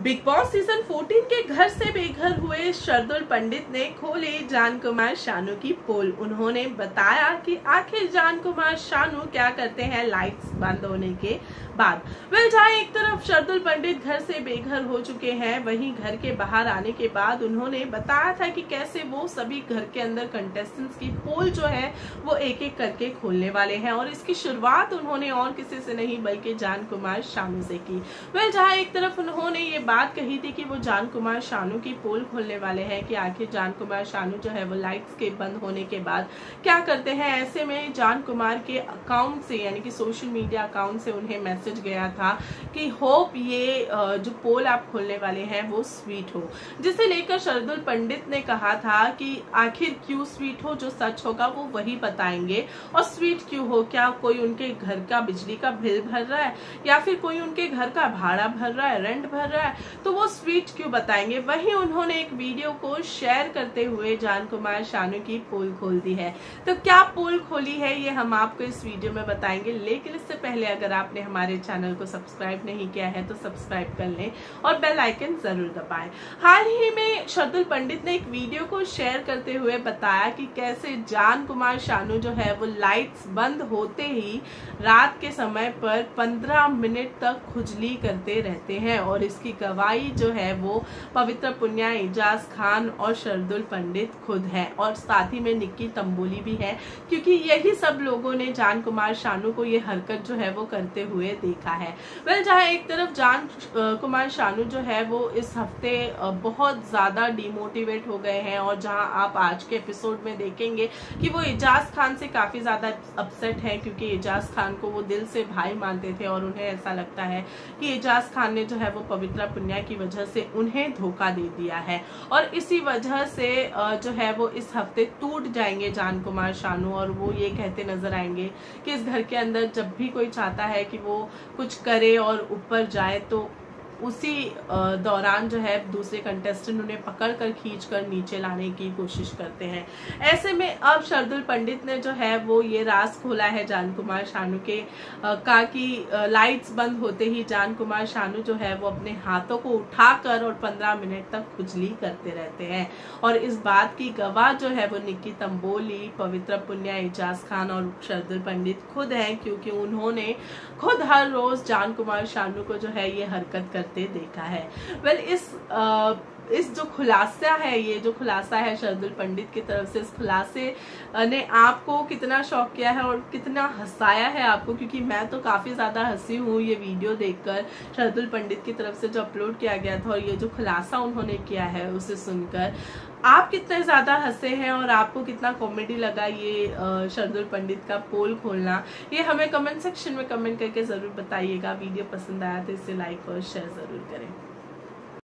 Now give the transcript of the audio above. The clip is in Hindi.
बिग बॉस सीजन 14 के घर से बेघर हुए शार्दुल पंडित ने खोली जान कुमार शानू की पोल। उन्होंने बताया कि आखिर जान कुमार शानू क्या करते हैं लाइट्स बंद होने के बाद। जहां एक तरफ शार्दुल पंडित घर से बेघर हो चुके हैं, वहीं घर के बाहर आने के बाद उन्होंने बताया था कि कैसे वो सभी घर के अंदर कंटेस्टेंट्स की पोल जो है वो एक एक करके खोलने वाले हैं और इसकी शुरुआत उन्होंने और किसी से नहीं बल्कि जान कुमार शानू से की। जहां एक तरफ उन्होंने ये बात कही थी कि वो जान कुमार शानू की पोल खोलने वाले हैं कि आखिर जान कुमार शानू जो है वो लाइट्स के बंद होने के बाद क्या करते हैं। ऐसे में जान कुमार के अकाउंट से यानी कि सोशल मीडिया अकाउंट से उन्हें मैसेज गया था कि होप ये जो पोल आप खोलने वाले हैं वो स्वीट हो, जिसे लेकर शार्दुल पंडित ने कहा था कि आखिर क्यों स्वीट हो, जो सच होगा वो वही बताएंगे। और स्वीट क्यों हो, क्या कोई उनके घर का बिजली का बिल भर रहा है या फिर कोई उनके घर का भाड़ा भर रहा है, रेंट भर रहा है, तो वो स्वीट क्यों बताएंगे। वहीं उन्होंने एक वीडियो को शेयर करते हुए जान कुमार शानू की पोल खोल दी है। तो क्या पोल खोली है ये हम आपको इस वीडियो में बताएंगे, लेकिन इससे पहले अगर आपने हमारे चैनल को सब्सक्राइब नहीं किया है तो सब्सक्राइब कर लें और बेल आइकन जरूर दबाएं। हाल ही में शार्दुल पंडित ने एक वीडियो को शेयर करते हुए बताया कि कैसे जान कुमार शानू जो है वो लाइट्स बंद होते ही रात के समय पर 15 मिनट तक खुजली करते रहते हैं और इसकी गवाही जो है वो पवित्र पुन्या, एजाज खान और शार्दुल पंडित खुद है और साथ ही में निक्की तंबोली भी है, क्योंकि यही सब लोगों ने जान कुमार शानू को ये हरकत जो है वो करते हुए देखा है। जहां एक तरफ जान कुमार शानू जो है वो इस हफ्ते बहुत ज्यादा डिमोटिवेट हो गए हैं और जहां आप आज के एपिसोड में देखेंगे कि वो एजाज खान से काफी ज्यादा अपसेट है, क्योंकि एजाज खान को वो दिल से भाई मानते थे और उन्हें ऐसा लगता है कि एजाज खान ने जो है वो पवित्र पुन्या की वजह से उन्हें धोखा दे दिया है और इसी वजह से जो है वो इस हफ्ते टूट जाएंगे जान कुमार शानू और वो ये कहते नजर आएंगे कि इस घर के अंदर जब भी कोई चाहता है कि वो कुछ करे और ऊपर जाए तो उसी दौरान जो है दूसरे कंटेस्टेंट उन्हें पकड़कर खींचकर नीचे लाने की कोशिश करते हैं। ऐसे में अब शार्दुल पंडित ने जो है वो ये राज खोला है जान कुमार शानू के का कि लाइट्स बंद होते ही जान कुमार शानू जो है वो अपने हाथों को उठाकर और 15 मिनट तक खुजली करते रहते हैं और इस बात की गवाह जो है वो निक्की तंबोली, पवित्र पुन्या, एजाज खान और शार्दुल पंडित खुद हैं, क्योंकि उन्होंने खुद हर रोज जान कुमार शानू को जो है ये हरकत करते देखा है। इस जो खुलासा है, ये जो खुलासा है शार्दुल पंडित की तरफ से, इस खुलासे ने आपको कितना शॉक किया है और कितना हंसाया है आपको, क्योंकि मैं तो काफी ज्यादा हंसी हूँ ये वीडियो देखकर शार्दुल पंडित की तरफ से जो अपलोड किया गया था और ये जो खुलासा उन्होंने किया है उसे सुनकर आप कितने ज्यादा हंसे हैं और आपको कितना कॉमेडी लगा ये शार्दुल पंडित का पोल खोलना, ये हमें कमेंट सेक्शन में कमेंट करके जरूर बताइएगा। वीडियो पसंद आया तो इसे लाइक और शेयर जरूर करें।